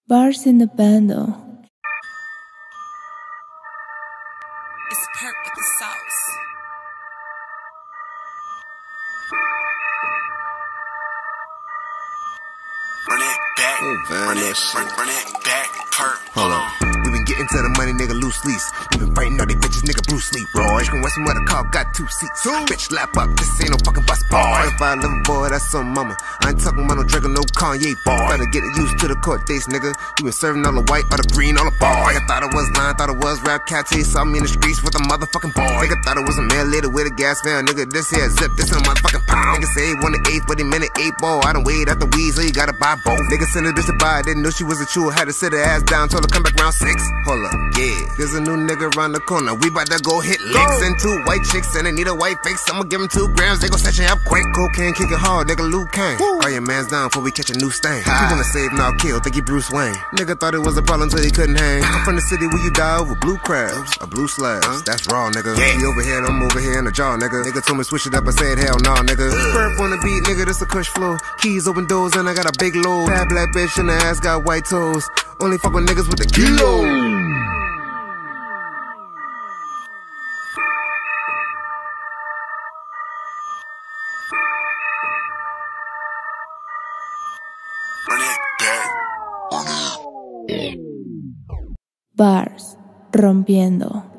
Bars in the bando. It's perk with the sauce. Run it back, run it back, perk. Hold on. We been getting to the money, nigga, loose lease. We been fighting all these bitches, nigga, Bruce Lee. Roy, can West mother car got 2 seats. Bitch, lap up, this ain't no fucking bus boy. If I live boy, that's some mama. I ain't talking about no Draco, no Kanye boy. Better get used to the court dates, nigga. You been serving all the white, all the green, all the boy. I thought it was lying, thought it was rap cat till you saw me in the streets with a motherfucking boy. Nigga thought it was a man later with a gas fan. Nigga, this here zip, this in a motherfucking pound. Nigga say he won the 8th, but he meant an 8 ball. I done weighed out the weed, so you gotta buy both. Nigga sent a bitch to buy, didn't know she was a chew. Had to sit her ass down, told her come back round 6. Hold up, yeah. There's a new nigga around the corner. We bout to go hit licks. And 2 white chicks and they need a white face. I'ma give them 2 grams, they gon' set you up quick. Cocaine, kick it hard, nigga Luke Kane. Call your mans down before we catch a new stain. He wanna save, not kill, think he Bruce Wayne. Nigga thought it was a problem till he couldn't hang. I'm from the city where you die over blue crabs or blue slabs. That's raw, nigga. He over here, I'm over here in the jaw, nigga. Nigga told me switch it up, I said hell nah, nigga. Burp on the beat, nigga, this a cush flow. Keys open doors and I got a big load. Bad black bitch and the ass got white toes. Only fuck with niggas with the kilo. Bars rompiendo.